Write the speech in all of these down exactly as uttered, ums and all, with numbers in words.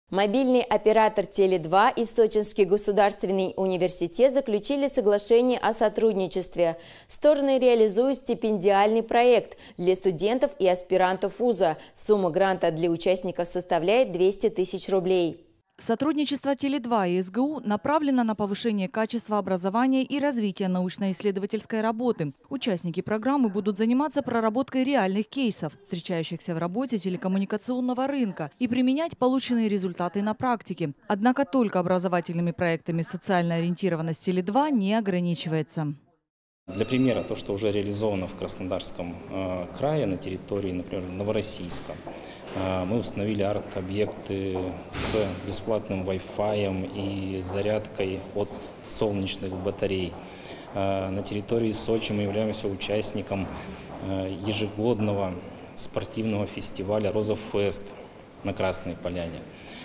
Мобильный оператор Теле два и Сочинский государственный университет заключили соглашение о сотрудничестве. Стороны реализуют стипендиальный проект для студентов и аспирантов вуза. Сумма гранта для участников составляет двести тысяч рублей. Сотрудничество Теле два и эс гэ у направлено на повышение качества образования и развития научно-исследовательской работы. Участники программы будут заниматься проработкой реальных кейсов, встречающихся в работе телекоммуникационного рынка, и применять полученные результаты на практике. Однако только образовательными проектами социальная ориентированность Теле два не ограничивается. Для примера, то, что уже реализовано в Краснодарском э, крае, на территории, например, Новороссийска. Э, мы установили арт-объекты с бесплатным вай-фаем и зарядкой от солнечных батарей. Э, на территории Сочи мы являемся участником э, ежегодного спортивного фестиваля «Роза-фест» на Красной Поляне.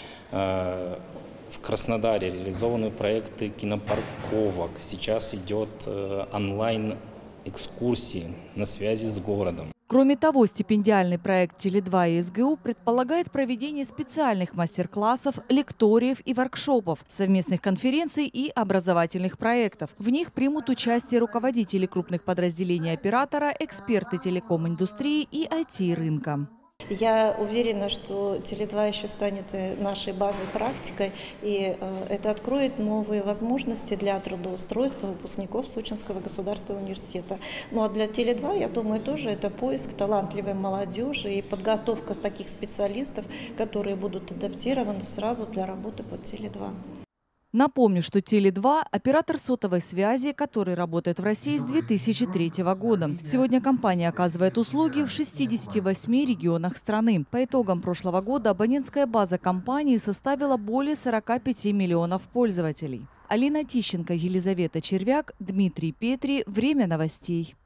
Э, В Краснодаре реализованы проекты кинопарковок. Сейчас идет э, онлайн-экскурсии на связи с городом. Кроме того, стипендиальный проект Теле два и эс гэ у предполагает проведение специальных мастер-классов, лекториев и воркшопов, совместных конференций и образовательных проектов. В них примут участие руководители крупных подразделений оператора, эксперты телеком-индустрии и ай ти-рынка. Я уверена, что Теле два еще станет нашей базой, практикой, и это откроет новые возможности для трудоустройства выпускников Сочинского государственного университета. Ну а для Теле два, я думаю, тоже это поиск талантливой молодежи и подготовка таких специалистов, которые будут адаптированы сразу для работы под Теле два. Напомню, что Теле два – оператор сотовой связи, который работает в России с две тысячи третьего года. Сегодня компания оказывает услуги в шестидесяти восьми регионах страны. По итогам прошлого года абонентская база компании составила более сорока пяти миллионов пользователей. Алина Тищенко, Елизавета Червяк, Дмитрий Петри. Время новостей.